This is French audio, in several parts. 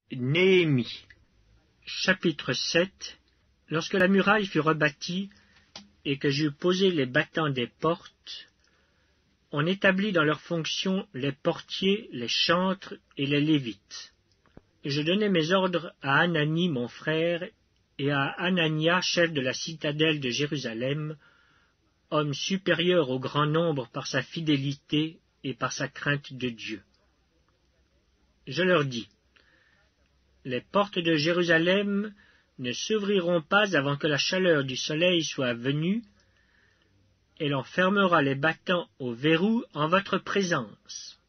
Néhémie. Chapitre 7. Lorsque la muraille fut rebâtie et que j'eus posé les battants des portes, on établit dans leurs fonctions les portiers, les chantres et les lévites. Je donnai mes ordres à Hanani mon frère et à Hanania chef de la citadelle de Jérusalem, homme supérieur au grand nombre par sa fidélité et par sa crainte de Dieu. Je leur dis: les portes de Jérusalem ne s'ouvriront pas avant que la chaleur du soleil soit venue, et l'on fermera les battants au verrou en votre présence.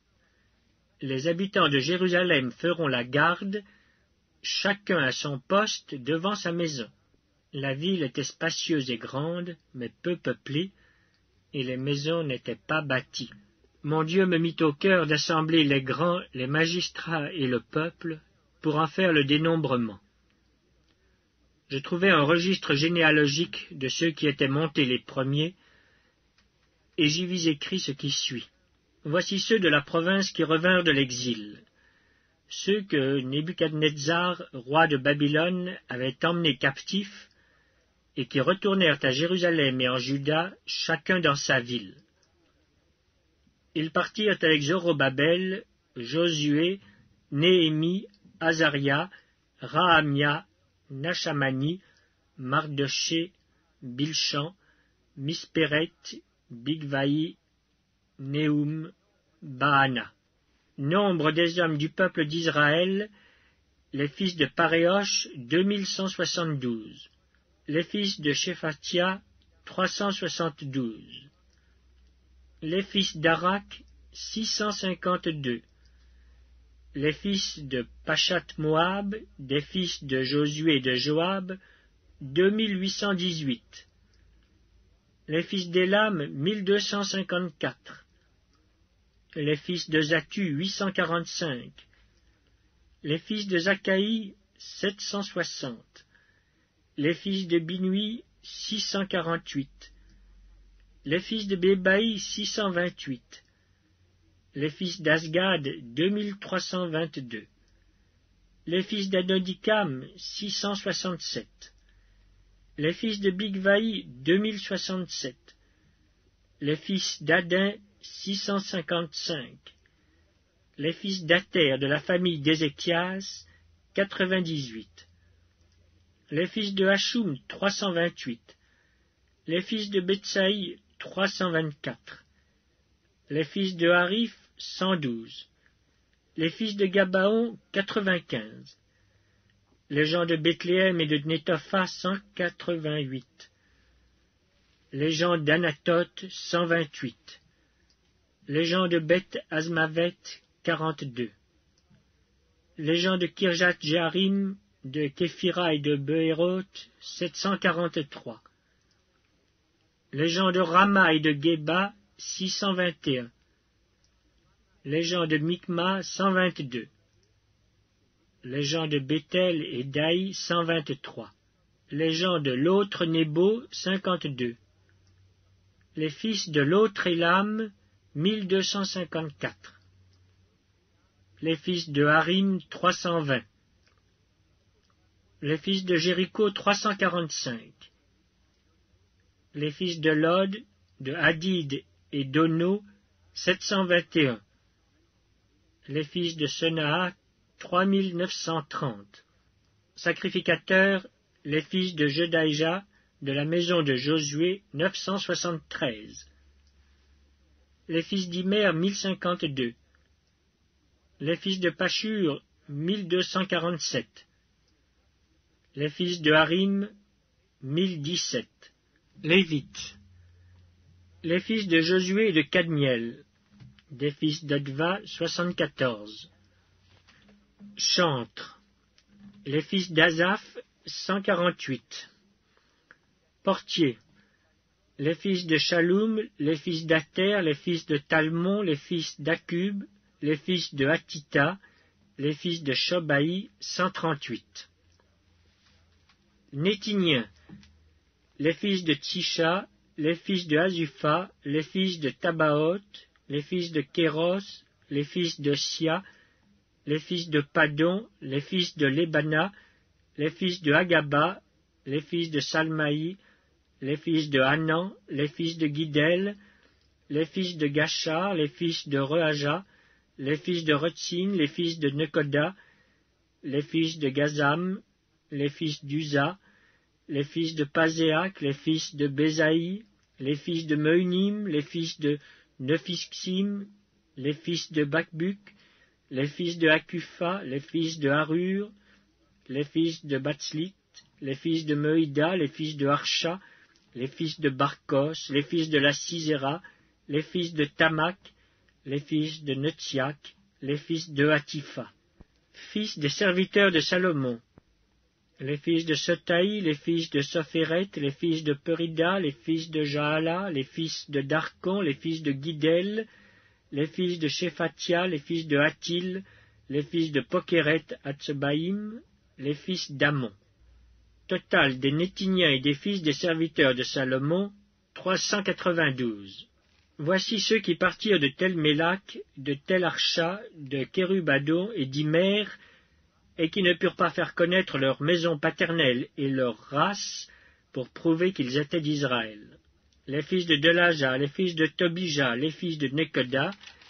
Les habitants de Jérusalem feront la garde, chacun à son poste devant sa maison. La ville était spacieuse et grande, mais peu peuplée, et les maisons n'étaient pas bâties. Mon Dieu me mit au cœur d'assembler les grands, les magistrats et le peuple, pour en faire le dénombrement. Je trouvai un registre généalogique de ceux qui étaient montés les premiers, et j'y vis écrit ce qui suit. Voici ceux de la province qui revinrent de l'exil, ceux que Nebuchadnezzar, roi de Babylone, avait emmenés captifs, et qui retournèrent à Jérusalem et en Juda, chacun dans sa ville. Ils partirent avec Zorobabel, Josué, Néhémie, Azaria, Rahamia, Nachamani, Mardoché, Bilchan, Mispéret, Bigvaï, Néhum, Baana. Nombre des hommes du peuple d'Israël, les fils de Paréosh, 2172. Les fils de Shephatia, 372. Les fils d'Arak, 652. Les fils de Pachat-Moab, des fils de Josué et de Joab, 2818. Les fils d'Élam, 1254. Les fils de Zatu, 845. Les fils de Zakaï, 760. Les fils de Binui, 648. Les fils de Bébaï, 628. Les fils d'Asgad, 2322. Les fils d'Adodikam, 667. Les fils de Bigvaï, 2067. Les fils d'Adin, 655. Les fils d'Ater de la famille d'Ézéchias, 98. Les fils de Hachum, 328. Les fils de Betsaï, 324. Les fils de Harif, 112. Les fils de Gabaon, 95. Les gens de Bethléem et de Netopha, 188. Les gens d'Anatoth, 128. Les gens de Beth Azmavet, 42. Les gens de Kirjat Jearim, de Képhira et de Beéroth, 743. Les gens de Rama et de Geba, 621. Les gens de Mikma, 122. Les gens de Bethel et d'Aï, 123. Les gens de l'autre Nebo, 52. Les fils de l'autre Élam, 1254. Les fils de Harim, 320. Les fils de Jéricho, 345. Les fils de Lod, de Hadid et d'Ono, 721. Les fils de Senaa, 3930. Sacrificateurs, les fils de Jedaïja, de la maison de Josué, 973. Les fils d'Imer, 1052. Les fils de Pachur, 1247. Les fils de Harim, 1017. Lévites. Les fils de Josué et de Cadmiel. Des fils d'Adva, 74. Chantres. Les fils d'Azaph, 148. Portiers. Les fils de Shaloum, les fils d'Ater, les fils de Talmon, les fils d'Akub, les fils de Hatita, les fils de Shobaï, 138. Nétiniens. Les fils de Tsisha, les fils de Azupha, les fils de Tabaoth, les fils de Kéros, les fils de Sia, les fils de Padon, les fils de Lébana, les fils de Hagaba, les fils de Salmaï, les fils de Hanan, les fils de Guidel, les fils de Gachar, les fils de Rehaja, les fils de Retsin, les fils de Nekoda, les fils de Gazam, les fils d'Uza, les fils de Pazéac, les fils de Bézaï, les fils de Meunim, les fils de Nephixim, les fils de Bakbuk, les fils de Akufa, les fils de Harur, les fils de Batslit, les fils de Meuida, les fils de Harsha, les fils de Barkos, les fils de la Sisera, les fils de Tamak, les fils de Netziak, les fils de Hatifa. Fils des serviteurs de Salomon, les fils de Sotaï, les fils de Sophéret, les fils de Perida, les fils de Jaala, les fils de Darkon, les fils de Guidel, les fils de Shephatia, les fils de Hatil, les fils de Pokeret Hatsebaïm, les fils d'Amon. Total des Nétiniens et des fils des serviteurs de Salomon, 392. Voici ceux qui partirent de Tel-Mélak, de Tel-Archa, de Kérubadon et d'Imer, et qui ne purent pas faire connaître leur maison paternelle et leur race pour prouver qu'ils étaient d'Israël. Les fils de Delaja, les fils de Tobija, les fils de Nekoda,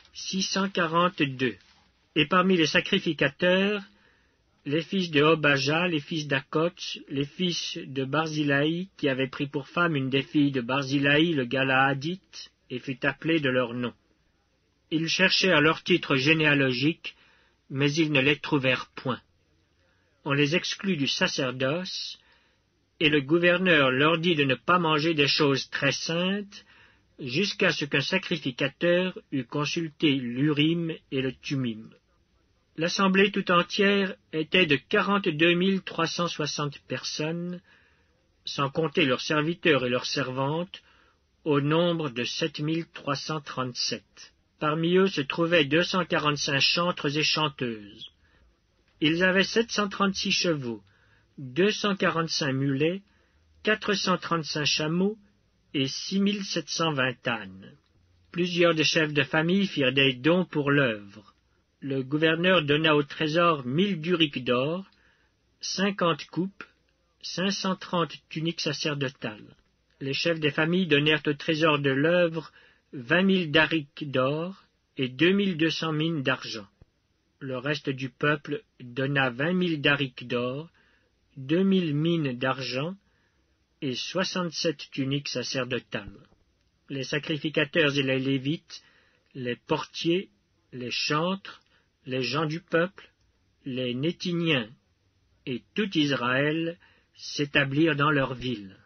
642. Et parmi les sacrificateurs, les fils de Obaja, les fils d'Akots, les fils de Barzilaï, qui avaient pris pour femme une des filles de Barzilaï, le Galaadite, et fut appelé de leur nom. Ils cherchèrent leur titre généalogique, mais ils ne les trouvèrent point. On les exclut du sacerdoce, et le gouverneur leur dit de ne pas manger des choses très saintes, jusqu'à ce qu'un sacrificateur eût consulté l'Urim et le Tumim. L'assemblée tout entière était de 42 360 personnes, sans compter leurs serviteurs et leurs servantes, au nombre de 7 337. Parmi eux se trouvaient 245 chantres et chanteuses. Ils avaient 736 chevaux, 245 mulets, 435 chameaux et 6720 ânes. Plusieurs des chefs de famille firent des dons pour l'œuvre. Le gouverneur donna au trésor 1000 duriques d'or, 50 coupes, 530 tuniques sacerdotales. Les chefs des familles donnèrent au trésor de l'œuvre 20 000 darics d'or et 2200 mines d'argent. Le reste du peuple donna 20 000 darics d'or, 2000 mines d'argent et 67 tuniques sacerdotales. Les sacrificateurs et les Lévites, les portiers, les chantres, les gens du peuple, les Nétiniens et tout Israël s'établirent dans leur ville.